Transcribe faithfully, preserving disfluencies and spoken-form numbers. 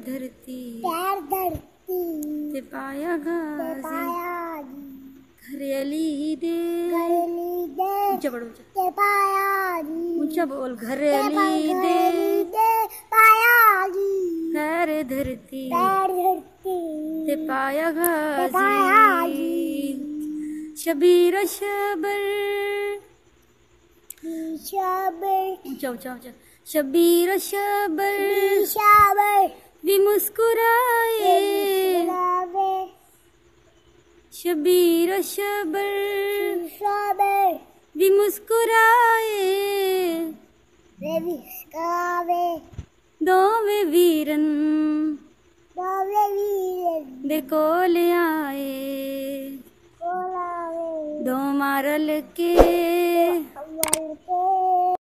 धरती पैर धरती ते पाया गाजी पाया घरेली दे घरेली दे ऊंचा बोल ऊंचा ते पाया ऊंचा बोल घरेली दे दे पाया पैर धरती पैर धरती ते पाया पाया गाजी शबीर शबर शबर ऊंचा ऊंचा ऊंचा शबीर शबर शबर भी मुस्कुराए शबीर शबर शबर भी मुस्कुराए बेबी कावे दोवे वीरन बावे वीर दे कोल आए कोलावे दो मारल के अव्वल